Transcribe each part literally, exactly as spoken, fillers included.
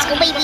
go, baby.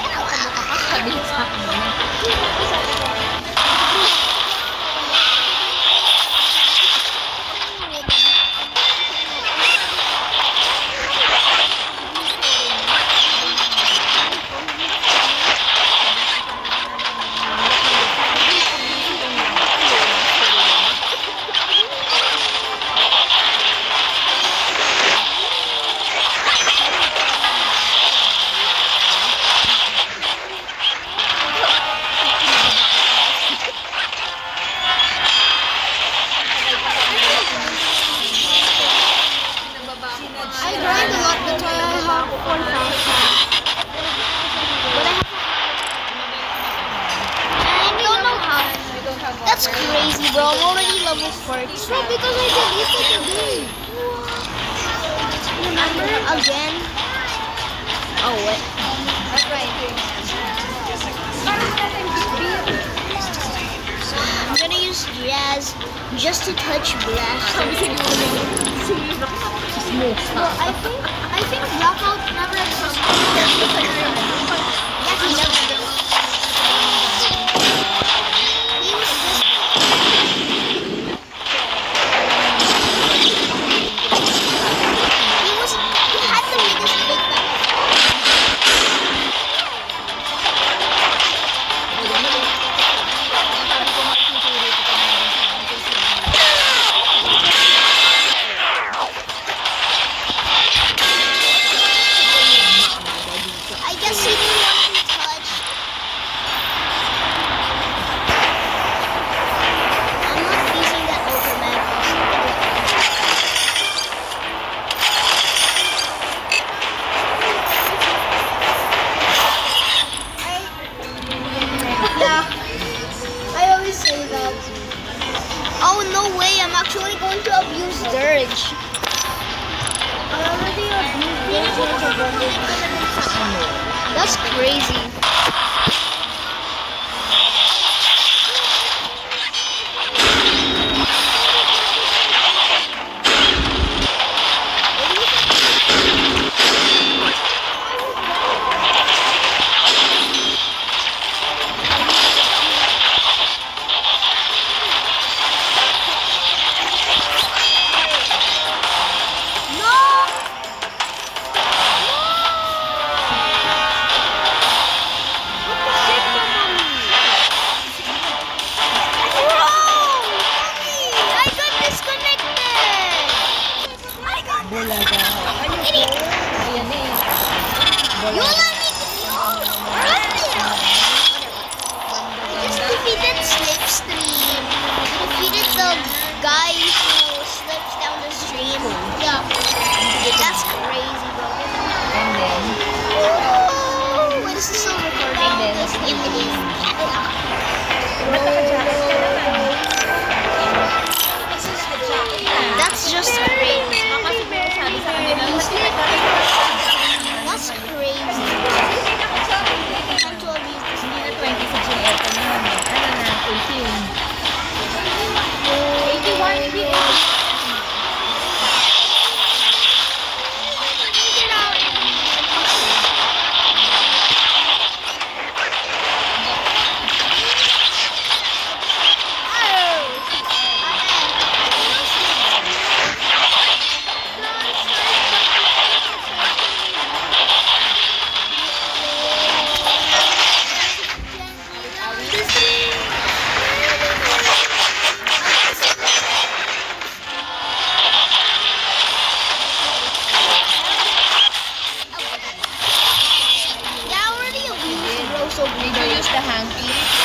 That's crazy, bro. I'm already level forty. So because I deleted the game. Remember? Again? Oh, what? That's right. I'm gonna use Jazz just to touch Blast. Well, I think I think Blackout never existed. Yeah, he never did. He was just... He was... He had the biggest big bang. I guess he didn't want to be touched. I'm not using that ultimate. Yeah. I always say that. Oh, no way. I'm actually going to abuse Dirge. I already abused it. That's crazy. You let me go! I just defeated Slipstream. Defeated the guy who slips down the stream. Yeah. That's crazy, bro. And then, Oh, wait, this is still recording. And then, Yes, it is. That's just crazy. That's crazy. Time to abuse this game. Did you use the hanky?